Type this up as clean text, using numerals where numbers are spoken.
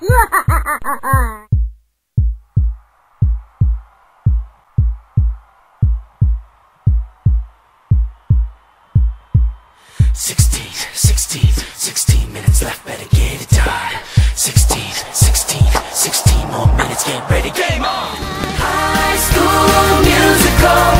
Sixteen minutes left, better get it done. 16 more minutes, get ready, game on! High School Musical.